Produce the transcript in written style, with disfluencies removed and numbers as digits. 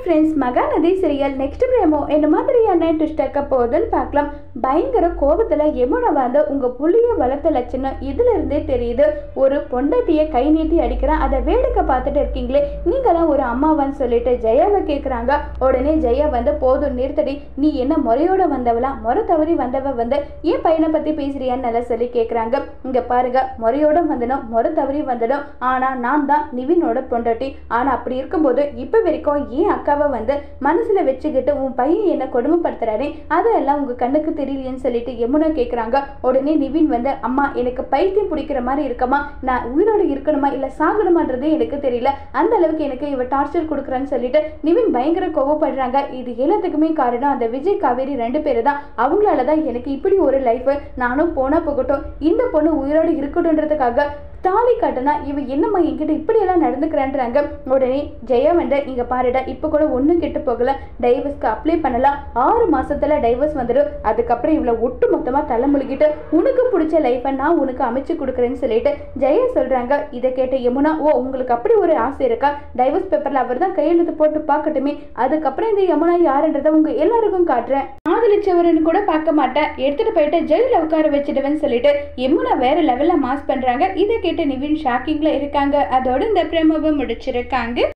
Friends, Mahanadi serial next promo என்ன மாதிரியான twist இருக்க போகுதுன்னு பார்க்கலாம். பயங்கர கோபத்தில் யமுனா வந்து உங்கள் புள்ளிய வளர்த்த லட்சணம் இதுல இருந்தே தெரியுது. ஒரு பொண்டாட்டியை கை நீட்டி அடிக்கிறான், அதை வேடிக்கை பார்த்துட்டு இருக்கீங்களே, நீங்களாம் ஒரு அம்மாவான்னு சொல்லிட்டு ஜெயாவை கேட்குறாங்க. உடனே ஜெயா வந்து போதும் நிறுத்தடி, நீ என்ன முறையோட வந்தவளா, முறை தவறி வந்தவ வந்து என் பையனை பற்றி பேசுறியான்னு நல்லா சொல்லி கேட்குறாங்க. இங்கே பாருங்க, முறையோட வந்தனும் முறை தவறி வந்தனும், ஆனால் நான் தான் நிவினோட பொண்டாட்டி. ஆனால் அப்படி இருக்கும்போது இப்போ வரைக்கும் ஏன் அக்காவை வந்து மனசுல வச்சுக்கிட்டு உன் பையன் என்ன கொடுமைப்படுத்துறாரு, அதெல்லாம் உங்க கண்ணுக்கு தெரியலையேன்னு சொல்லிட்டு யமுனா கேட்குறாங்க. உடனே நிவின் வந்து அம்மா எனக்கு பைத்தியம் பிடிக்கிற மாதிரி இருக்கமா, நான் உயிரோடு இருக்கணுமா இல்லை சாகணுமான்றதே எனக்கு தெரியல, அந்த அளவுக்கு எனக்கு இவ டார்ச்சர் கொடுக்குறான்னு சொல்லிட்டு நிவின் பயங்கர கோவப்படுறாங்க. இது எல்லாத்துக்குமே காரணம் அந்த விஜய் காவேரி 2 பேரு தான். அவங்களால தான் எனக்கு இப்படி ஒரு லைஃப், நானும் போனா போகட்டும், இந்த பொண்ணு உயிரோடு இருக்கட்டும்ன்றதுக்காக தாலி கட்டினா இவ என்னம்மா என்கிட்ட இப்படியெல்லாம் நடந்துக்கிறான்றாங்க. உடனே ஜெயா வந்து இங்கே பாருடா, இப்போ கூட ஒன்றும் கெட்டு போகல, டைவர்ஸ்க்கு அப்ளை பண்ணலாம், 6 மாசத்துல டைவர்ஸ் வந்துடும், அதுக்கப்புறம் இவ்வளோ ஒட்டு மொத்தமாக தலைமுழுகிட்டு உனக்கு பிடிச்ச லைஃப்பை நான் உனக்கு அமைச்சு கொடுக்குறேன்னு சொல்லிட்டு ஜெயா சொல்கிறாங்க. இதை கேட்ட யமுனா, ஓ உங்களுக்கு அப்படி ஒரு ஆசை இருக்கா, டைவர்ஸ் பேப்பரில் அவர் தான் கையெழுத்து போட்டு பார்க்கட்டுமே, அதுக்கப்புறம் இந்த யமுனா யாருன்றதை உங்க எல்லாருக்கும் காட்டுறேன், காதலிச்சவருன்னு கூட பார்க்க மாட்டேன், எடுத்துட்டு போயிட்டு ஜெயில உட்கார வச்சிடுவேன்னு சொல்லிட்டு யமுனா வேற லெவலில் மாஸ் பண்ணுறாங்க. இதை கேட்டு நிவின் ஷாக்கிங்ல இருக்காங்க. அதோட இந்த பிரேமவை முடிச்சிருக்காங்க.